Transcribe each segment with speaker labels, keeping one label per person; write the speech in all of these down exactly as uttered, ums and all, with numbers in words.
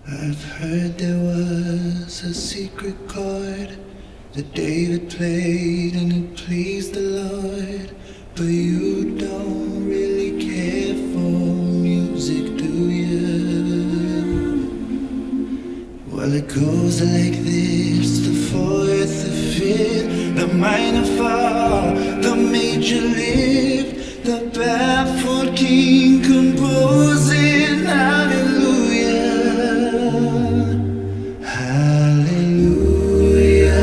Speaker 1: I've heard there was a secret chord that David played and it pleased the Lord. But you don't really care for music, do you? Well, it goes like this: the fourth, the fifth, the minor fall, the major lift, the baffled king composing hallelujah, hallelujah,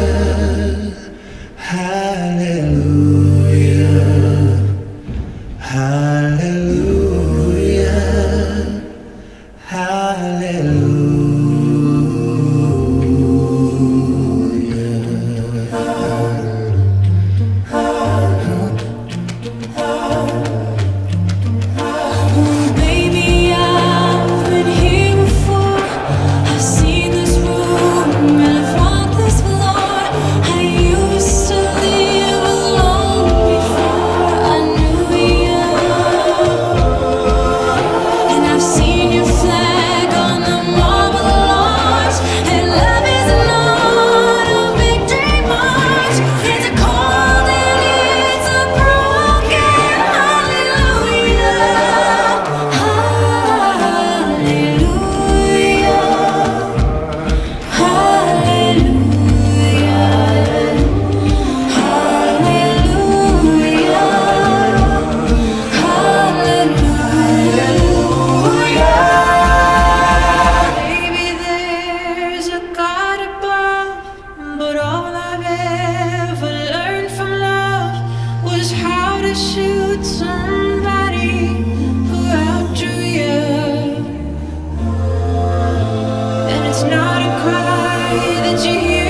Speaker 1: hallelujah, hallelujah, hallelujah.
Speaker 2: Shoot somebody who outdrew you, and it's not a cry that you hear.